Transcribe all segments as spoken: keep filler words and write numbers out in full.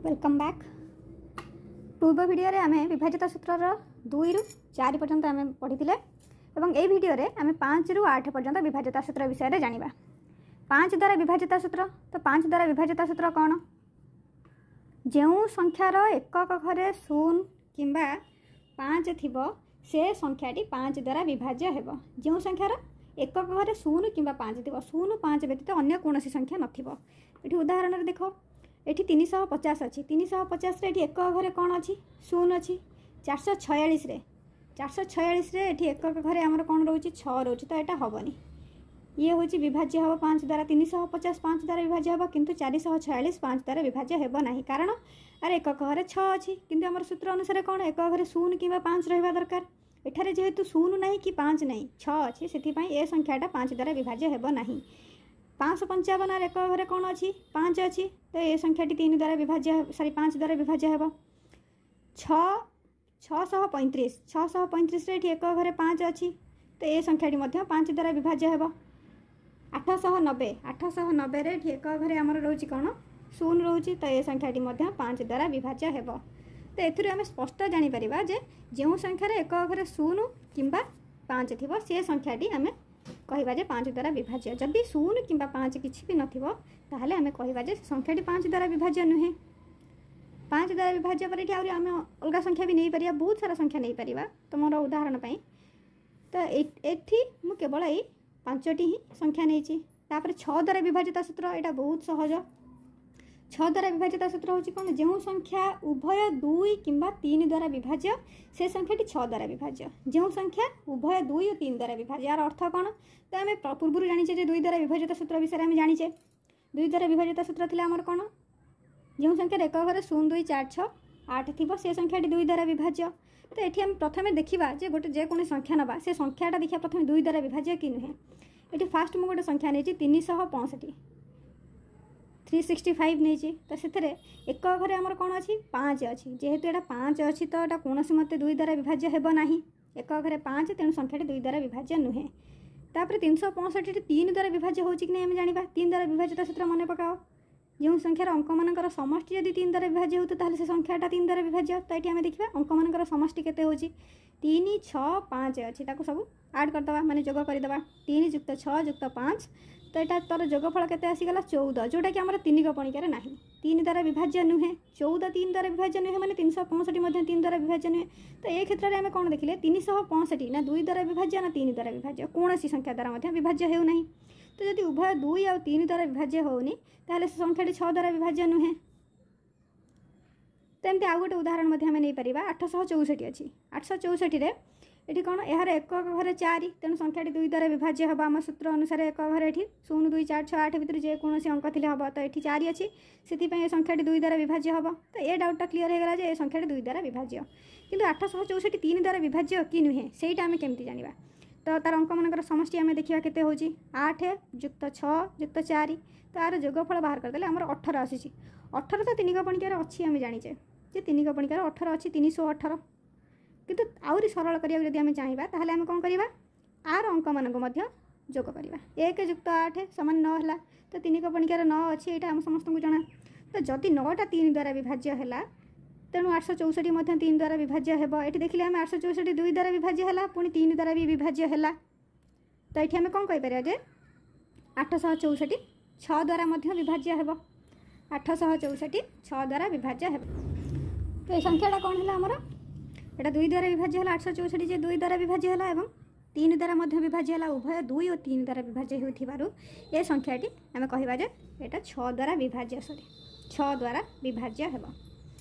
Welcome back. पूर्व video रे आमे विभाजित सूत्रर दुई रु चार पर्यंत आमे पढ़ी एवं ए वीडियो रे आमे पाँच रु आठ पर्यंत विभाजित सूत्र विषय रे जानिबा। पाँच द्वारा विभाजित सूत्र तो पाँच द्वारा विभाजित सूत्र कौन? जो संख्यार एकक घरे शून्य किंबा पाँच थिबो से संख्याटी पाँच द्वारा विभाज्य हेबो। जो संख्यार एकक घरे शून्य किंबा पाँच थिबो, शून्य पाँच व्यतीत अन्य कोनोसी संख्या नथिबो। एठी उदाहरण रे देखो, एठी तीन सौ पचास अच्छी तीन सौ पचास रे एठी एकक घरे कौन अच्छी? शून्य अच्छी। चार सौ छयालीस रे चार सौ छयालीस रे एठी एकक घरे आमर कौन रोची? छः रोची, तो यहाँ हेनी। ये हूँ विभाज्य हम पाँच द्वारा। तीन सौ पचास पाँच द्वारा विभाज्य हम, किंतु चार सौ छयालीस पाँच द्वारा विभाज्य हेब नहीं, कारण अरे एकक घरे छः अच्छी, किंतु आमर सूत्र अनुसार कौन एकक घरे शून्य किंबा पाँच रहा दरकार। एठारे जेहेतु शून्य नहीं कि पाँच नहीं, छः अच्छी, से ए संख्याटा पाँच द्वारा विभाज्य हेब नहीं। पाँच सौ पंचावन एक घरे कौन अच्छी? पाँच अच्छी, तो ये संख्याटी तीन द्वारा विभाज्य सॉरी पाँच द्वारा विभाज्य हेब। छः छःशह पैंतीस छःशह पैंतीस एक घरे पाँच अच्छी, तो ये संख्याटी मध्य पाँच द्वारा विभाज्य हेब। आठशह नब्बे आठशह नब्बे एक घरे आमर रोची कौन? शून्य रोची, तो ये संख्याटी मध्य पाँच द्वारा विभाज्य हेब। तो एथुरु आमे स्पष्ट जानि परिबा जे जो संख्यार एक घरे शून्य किंबा पाँच थिबो से संख्याटी आमे कहवा जे पाँच द्वारा विभाज्य। जदि शून्य किंबा पाँच किसी भी नथिबो ताहले आमे कहवा जे संख्याटी पाँच द्वारा विभाज्य नुहे। पाँच द्वारा विभाज्य पर एठी आमे अलग संख्या भी नहीं परिया, बहुत सारा संख्या नहीं परिया। तो मोर उदाहरण पई तो एठी मु केवल एई पांचटी ही संख्या नहीं। तापर छः द्वारा विभाजित सूत्र एटा बहुत सहज। छः द्वारा विभाजित सूत्र होची कौन? जो संख्या उभय दुई किंबा तीन द्वारा विभाज्य से संख्याटी छः द्वारा विभाज्य। जो संख्या उभय दुई और तीन द्वारा विभाज्य, यार अर्थ कौन? तो आम पूर्व जानीचे जे दुई द्वारा विभाजित सूत्र विषय में जानीचे। दुई द्वारा विभाजित सूत्र थिला आमर कौन? जो संख्या एक घरे शून्य दुई चार छः आठ थी से संख्याटी दुई द्वारा विभाज्य। तो ये आम प्रथम देखा जे गोटे जेकोसी संख्या नवा से संख्याटा देखा प्रथम दुई द्वारा विभाज्य कि नुहे। ये फास्ट मुझे गोटे संख्या नहीं तीन शह पैंसठ थ्री सिक्सटी फाइव नहीं, तो से एक घरे आमर कौन अच्छी? पाँच अच्छी। जेहेतु यहाँ पाँच अच्छी तो यहाँ कौन मत दुई द्वारा विभाज्य हेब नहीं। एक घरे पाँच, तेणु संख्याटी दुई द्वारा विभाज्य नुहे। तापर तीन शह पैंसठ तीन द्वारा विभाज्य हो कि नहीं आम जाना। तीन द्वारा विभाजित सूत्र मन पकाओ। जो संख्यार अंक मानकर समष्टि यदि तीन द्वारा विभाज्य हो तो से संख्याटा तीन द्वारा विभाज्य। तो ये आम देखा अंक मानकर समष्टि केते होची? तीन छः पाँच अच्छी, ताको सब आड करदे माने जोग करदे। तीन जुक्त छः जुक्त पाँच, तो यहाँ तार जोगफल केते आसीगला? चौदह, जोटा कि आमर तीन गणिकार ना। तीन द्वारा विभाज्य नुहे। चौदह तीन द्वारा विभाज्य नुहे माने तीन शह पैंसठ तीन द्वारा विभाज्य नुहे। तो ये क्षेत्र में आम कौन देखिले? तीन शह पैंसठ ना दुई द्वारा विभाज्य ना तीन द्वारा विभाज्य, कौन संख्या द्वारा विभाज्य हो नहीं। तो जब उभय दुई आ तीन द्वारा विभाज्य होनी ताहले से संख्याटी छः द्वारा विभाज्य नुहे। तो एमती आउ गोटे उदाहरण आम नहीं पार। आठशह चौसठ अच्छी। आठशह चौसठ ये कौन? यार एक घरे चार, तेणु संख्याटी दुई द्वारा विभाज्य हम। आम सूत्र अनुसार एक घरे ये शून्य दुई चार छः आठ भितर जेकोसी अंक थी हम, तो ये चार अच्छी, से संख्याटी दुई द्वारा विभाज्य हम। तो ये डाउटा क्लीयर होगा जे संख्याटी दुई द्वारा विभाज्य। किंतु आठशह चौसठ तीन द्वारा विभाज्य कि नुहे सेटा आम केमती जाना? तो तार अंक मानकर समष्टि आम देखा केते होची? आठ जुक्त छः जुक्त चार, तो यार जोगफल बाहर करदे आमर अठर आसी। अठर तो तीन गणिकार अच्छी आम जानीचे जे तीन गणिकार अठर अच्छी तीन शौ अठर। किंतु आउरी सरल करिया जदि आम चाहिए ताहले आम कौन करवा? आर अंक मानक मध्य जोग करवा। एक जुक्त आठ समान नौ है, तो तीन गणिकार नौ अच्छी, यहाँ आम समस्त को जना। तो जदि नौटा तीन द्वारा विभाज्य है तेणु आठशह चौसठ तीन द्वारा विभाज्य हेब। ये देखिए आम आठशह चौसठ दुई द्वारा विभाज्य है, पुणी तीन द्वारा भी विभाज्य है। तो ये आम कौन कहीपर जे आठशह चौसठ छः द्वारा विभाज्य हेब। आठशह चौसठ छः द्वारा विभाज्य हेब। तो ये संख्याटा कौन है आमर? एटा दुई द्वारा विभाज्य है। आठशह चौसठ जे दुई द्वारा विभाज्य है एवं तीन द्वारा विभाज्य है। उभय दुई और तीन द्वारा विभाज्य होथिबारु ए संख्याटी आम कहवा जे एटा छः द्वारा विभाज्य सॉरी छः द्वारा विभाज्य हेब।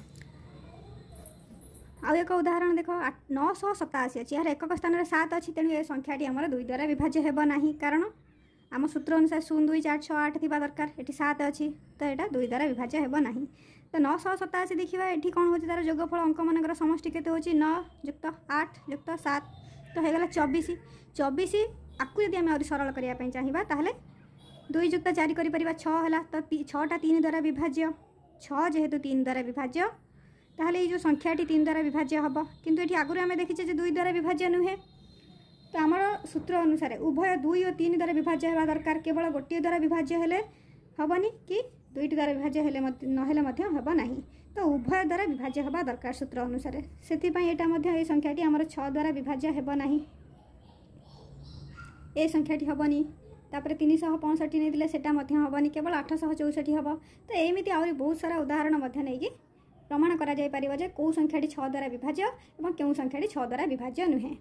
आउ एक उदाहरण देख, नौ शह सताशी अच्छी। यार एकक स्थान में सात अच्छी, तेणु ये संख्याटी आमर दुई द्वारा विभाज्य हेब नहीं, कारण आम सूत्र अनुसार शून्य दुई चार छः आठ थी दरकार। ये सात अच्छी, तो यहाँ दुई द्वारा विभाज्य हेब नहीं। तो नौ शह सताशी देखा ये कौन हो तार जोगफल अंक मानकर समष्टि केते होची? नौ जुक्त आठ जुक्त सात, तो होगला चौबीस। चौबीस आपको यदि आम सरल करने चाहिए ताहले दुई जुक्त चार कर छः है, तो छटा तीन द्वारा विभाज्य। छः जेहेतु तीन द्वारा विभाज्य ताहले जो संख्याटी तीन द्वारा विभाज्य हम। किंतु ये आगुरी आम देखीचे जे दुई द्वारा विभाज्य नुहे। तो आमर सूत्र अनुसार उभय दुई और तीन द्वारा विभाज्य होगा दरकार। केवल गोटे द्वारा विभाज्य हेले हेनी कि दुईटी द्वारा विभाज्य हेले नहेले हेब नहीं। तो तो उभय द्वारा विभाज्य होगा दरकार सूत्र अनुसार से ये संख्याटी आमर छः द्वारा विभाज्य हेब नहीं ए संख्याटी हेबनी तापर तीन सौ पैंसठी नहीं सेटा हेबनी केवल आठशह चौसठी हम तो एमती आहरी बहुत सारा उदाहरण नहीं प्रमाण कर कौ संख्याटी छः द्वारा विभाज्य और क्यों संख्याटी छः द्वारा विभाज्य नुहे।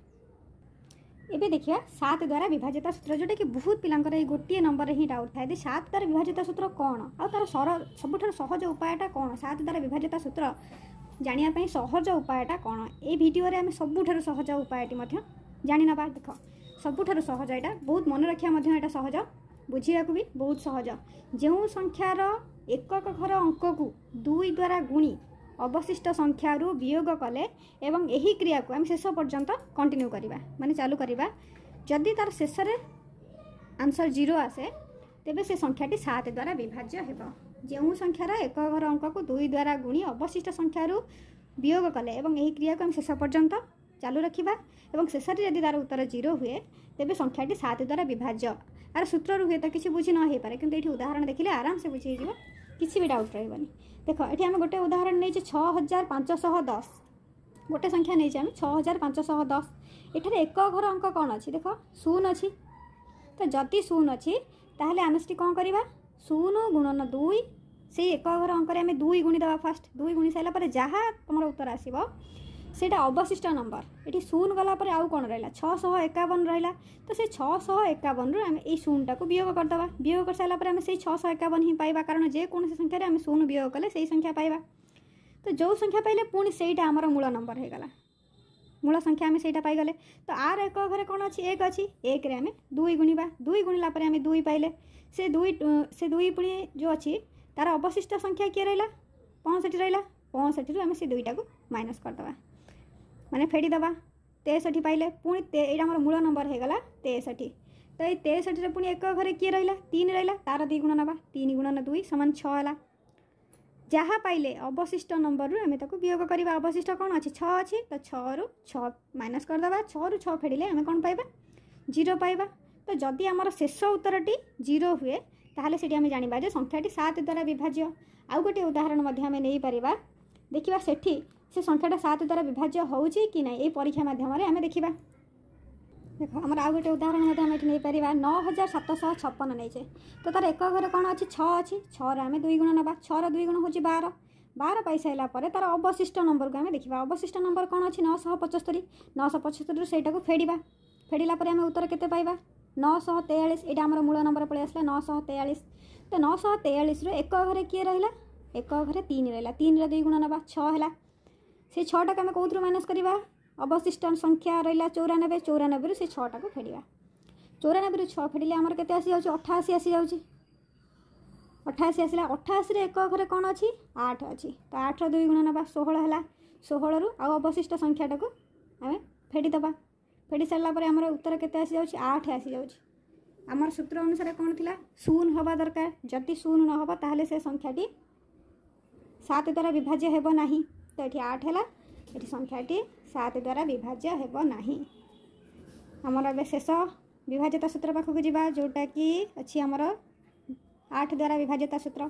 एबे देखिए सात द्वारा विभाज्यता सूत्र जोटा कि बहुत पिलांकर ये गोटे नंबर ही डाउट था सात द्वारा विभाज्यता सूत्र कौन आ तार सरल सबुठ सहज उपायटा कौन सात द्वारा विभाज्यता सूत्र जानापी सहज उपायटा कौन ये भिडियो आम सबुठ सहज उपायटी जानी नवा देख सबुठ सहज यहाँ बहुत मन रखा यहाँ सहज बुझा भी बहुत सहज जो संख्यार एकक घर अंक को दुई द्वारा गुणी अवशिष्ट संख्यार वियोग कले एवं यही क्रिया को आम शेष पर्यंत कंटिन्यू करवा माने चालू करवा जदि तार शेष आंसर जीरो आसे तेबे से संख्याटी सात द्वारा विभाज्य हेब जो संख्यार एक घर अंक को दुई द्वारा गुणी अवशिष्ट संख्यार वियोग कले एवं यही क्रिया को आम शेष पर्यंत चालू रखा और शेष में जदि तार उत्तर जीरो हुए तेबे संख्याटी सात द्वारा विभाज्य आर सूत्र हुए तो किसी बुझी न पारे किंतु ये उदाहरण देखिले आराम से बुझी जीव किसी भी डाउट रही देख ये आम गोटे उदाहरण नहीं छः हजार पांचशह दस गोटे संख्या नहीं आम छः हजार पांचशह दस ये एक घर अंक कौन अच्छी देख शून्य अच्छी तो जदि शून्य अच्छी ताहले आम से कौन करवा शून्य गुणन दुई से एक घर अंक आम दुई गुणी देवा फास्ट दुई गुणी सारापर जहाँ तुम उत्तर आसो सेटा अवशिष्ट नंबर ये शून्य गलापर आउ कौन रहा छःश एकावन रहा तो से छःश एकावन रु आम शून्यटा को वियोग करदे वियोग कर सारापर आम से छःश एकावन ही पाइबा कारण जेकोसी संख्यार आम शून्य वियोग कले से संख्या पाइबा तो जो संख्या पाइले पुणी सेटा आमर मूल नंबर होगला मूल संख्या आम से पाइगले तो आर एक घरे कौन अच्छी एक अच्छी एक रे आम दुई गुणवा दुई गुणिला आम दुई पाइले से दुई से दुई पुणी जो अच्छी तार अवशिष्ट संख्या किए रहा पैंसठी रहा पैंसठी रु आम से दुईटा को माइनस करदे माने फेड़ी दबा तेसठी पाइले पुणी ये आम मूल नंबर होगला तेसठी तो ये तेसठी पुणी एक घरे किए रहा तीन रहा तार दी गुण नवा तीन गुणन दुई समान छः जहाँ पाइले अवशिष्ट नंबर रु आम वियोग करवा अवशिष्ट कौन अच्छी छः अच्छी तो छः रु छः माइनस करदे छः रु छः फेड़े आम कौन पाइबा जीरो पाइबा तो जदि आमर शेष उत्तरटी जीरो हुए ताहले सेठी आम जानिबा जे संख्याटी सात द्वारा विभाज्य आउ गोटे उदाहरण मध्य आम नहीं पारिबा देखिबा सेठी से संख्याटा सात द्वारा विभाज्य होउची कि नहीं ये परीक्षा माध्यम आम देखा देख आम आउ गोटे उदाहरण नहीं पार नौ हजार सातशह छप्पन नहीं तो तार एक घरे कौन अच्छी छः अच्छी छः आम दुई गुण नवा छः दुई गुण हूँ बार बार पाई सारा पर तार अवशिष्ट नंबर को आम देखा अवशिष्ट नंबर कौन अच्छी नौश पचस्तरी नौश पचस्तरी से फेड़ा फेड़ा आम उत्तर के पाइबा नौश तेयालीस यहाँ आम मूल नंबर पलि आसला नौश तेयालीस तो नौश तेयालीस एक घरे किए रहा एक घरे तीन रहा तीन दुई गुण नवा छः है से छटा को आम कौन माइनस करवा अवशिष्ट संख्या रहा चौरानबे चौरानबे से छटा को फेड़ा चौरानबे छः फेड़े आमर के आसी जाऊँ अठाशी आसी जाऊँ अठाशी आसला अठाशी एक घरे कौन अच्छी आठ अच्छी तो आठ दुई गुण नवा षोहल है षोहल रु अवशिष्ट संख्याटा को आम फेड़ी दबा फेड़ी सारापर आमर उत्तर के आसी जाऊँ आठ आसी जाऊँ आमर सूत्र अनुसार कौन थी शून्य हवा दरकार जदि शून्य न हम ताहले से संख्याटी सात द्वारा विभाज्य हेब नहीं तो ये आठ है ये संख्याटी सात द्वारा विभाज्य हेब नहीं आमर ए शेष विभाज्यता सूत्र पाखक जावा जोटा कि अच्छी आमर आठ द्वारा विभाज्यता सूत्र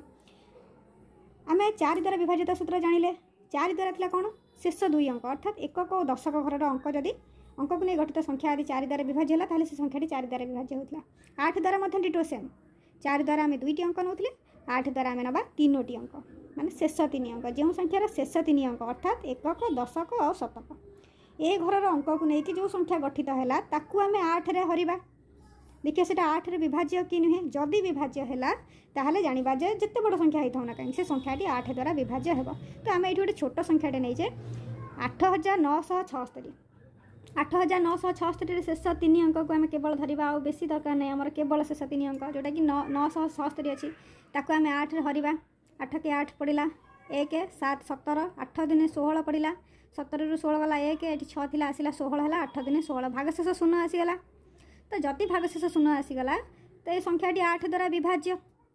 आम चार द्वारा विभाज्यता सूत्र जानिले चार द्वारा थी कौन शेष दुई अंक अर्थात एकक और दशक घर अंक जदि अंक को नहीं गठित संख्या यदि चार द्वारा विभाज्य है ताहले से संख्याटी चार द्वारा विभाज्य होता आठ द्वारा मध्य डिटो सेम चार द्वारा आम दुईटी अंक नौले आठ द्वारा आम नवा तीनोटी अंक माने शेष तीन अंक जो संख्यार शेष तीन अंक अर्थात एकक दशक और शतक ए घर अंक को लेकिन जो संख्या गठित है ताकू आम आठ रे हरिबा देखिए से आठ रे विभाज्य कि नुहे जदि विभाज्य है ताहले जानिबा जे जते बड़ संख्या होता ना कहीं से संख्याटी आठ द्वारा विभाज्य हेब तो आम ये गोटे छोट संख्याटे नहीं आठ हजार नौश छस्तरी आठ हजार नौश छस्तरी शेष तीन अंक को आम केवल धरवा आ बेसी दरकार नहीं आमर केवल शेष तीन अंक जोटा कि नौ नौश छस्तरी अच्छी ताकू आम आठ रे हरिबा आठ के आठ पड़ा एक सात सतर आठ दिन षोहल पड़ा सतर रु षोल गला एक ये छः आसला षोहल है आठ दिन षोहल भागशेष शून्य आसीगला तो जदि भागशेष शून्य आसीगला तो ये संख्याटी आठ द्वारा विभाज्य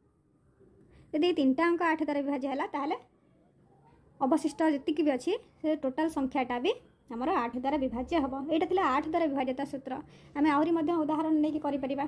यदि तीन टा अंक आठ द्वारा विभाज्य है ताहले अवशिष्ट जी भी अच्छी से टोटाल संख्याटा भी आमर आठ द्वारा विभाज्य हम यहाँ थी आठ द्वारा विभाज्यता सूत्र आम आहरी उदाहरण नहीं कर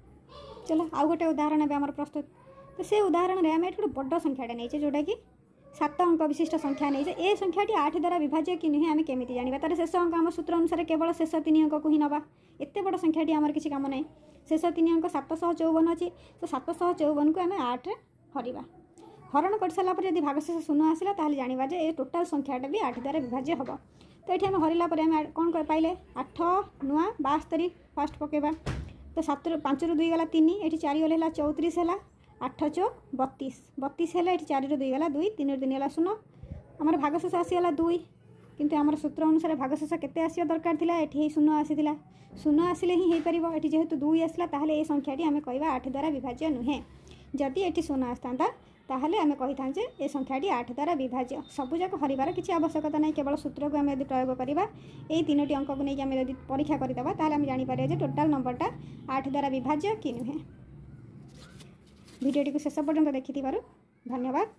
चलो आउ गोटे उदाहरण आम प्रस्तुत तो से उदाहरण में आम गोटे बड़ संख्याटा नहीं जोटा कि सात अंक विशिष्ट संख्या नहीं ए संख्याटी आठ द्वारा विभाज्य कि नुहे आम केमी जाना तार शेष अंक आम सूत्र अनुसार केवल शेष तीन अंक को ही नवा एत बड़ संख्याटी आमर किसी काम ना शेष तीन अंक सातशह चौवन अच्छी तो सातशह चौवन को आम आठ हरवा हरण कर सारापर यदि भागशेष शून्य आसला ताल जाना जे ये टोटाल संख्याटा भी आठ द्वारा विभाज्य हम तो ये आम हरला कौन कर पाइले आठ नुआ बास्तरी फास्ट पकेबा तो सात पाँच रु दुई गला तीन ये चार गला चौतीस है आठ चौ बतीस बतीस है ये चार रु दुई गला दुई तीन रु तीन गला शून्य आमर भागशेष आसीगला दुई किंतु आमर सूत्र अनुसार भागशेष केते आसिया दरकार थिला एठी शून्य आसीथिला शून्य आसिले ही हेई परिबो एठी जेहेतु दुई आसला ताहले ए संख्याटी आमे कहबा आठ द्वारा विभाज्य नुहे जदि एठी शून्य आस्तांता ताहले आमे कहिथां जे ए संख्याटी आठ द्वारा विभाज्य सबुजाक हरिबार किसी आवश्यकता नहीं केवल सूत्र को आमे यदि प्रयोग करिबा एई तीनोटी अंक को नहीं आमे यदि परीक्षा करिदबा ताहले आमे जानि पारे जे टोटल नंबरटा आठ द्वारा विभाज्य कि नुहे भिडियोटी को शेष पर्यंत देखि धन्यवाद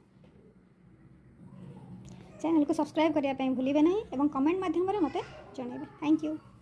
चैनल को सब्सक्राइब करने भूलिए नहीं और कमेंट माध्यम मते जनइबे थैंक यू।